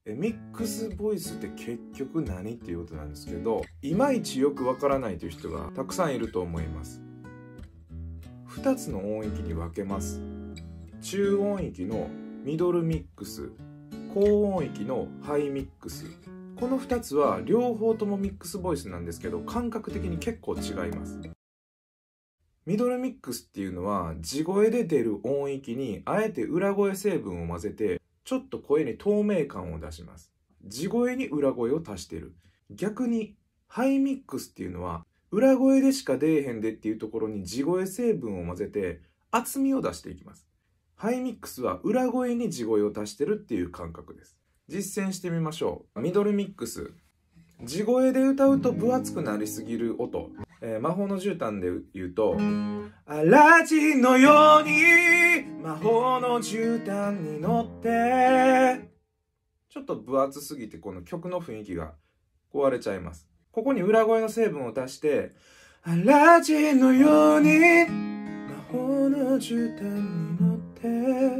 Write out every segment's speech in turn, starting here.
ミックスボイスって結局何っていうことなんですけど、いまいちよくわからないという人がたくさんいると思います。2つの音域に分けます。中音域のミドルミックス、高音域のハイミックス。この2つは両方ともミックスボイスなんですけど、感覚的に結構違います。ミドルミックスっていうのは地声で出る音域にあえて裏声成分を混ぜてちょっと声に透明感を出します。地声に裏声を足してる。逆にハイミックスっていうのは裏声でしか出えへんでっていうところに地声成分を混ぜて厚みを出していきます。ハイミックスは裏声に地声を足してるっていう感覚です。実践してみましょう。ミドルミックス。地声で歌うと分厚くなりすぎる音。魔法の絨毯で言うと、アラジンのように魔法の絨毯に乗って、ちょっと分厚すぎてこの曲の雰囲気が壊れちゃいます。ここに裏声の成分を足して、アラジンのように魔法の絨毯に乗って、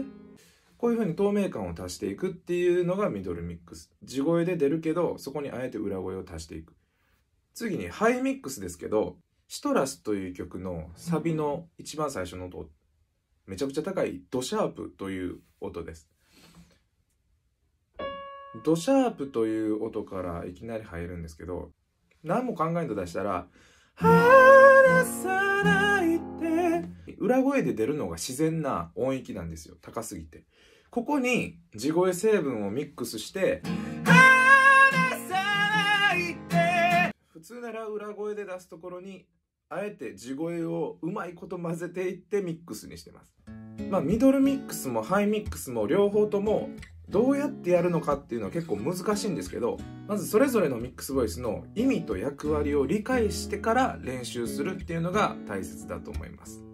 こういう風に透明感を足していくっていうのがミドルミックス。地声で出るけど、そこにあえて裏声を足していく。次にハイミックスですけど、シトラスという曲のサビの一番最初の音、めちゃくちゃ高いドシャープという音です。ドシャープという音からいきなり入るんですけど、何も考えんと出したら、離さないって裏声で出るのが自然な音域なんですよ。高すぎて。ここに地声成分をミックスして、普通なら裏声で出すところにあえて地声をうまいこと混ぜていってミックスにしてます。ミドルミックスもハイミックスも両方ともどうやってやるのかっていうのは結構難しいんですけど、まずそれぞれのミックスボイスの意味と役割を理解してから練習するっていうのが大切だと思います。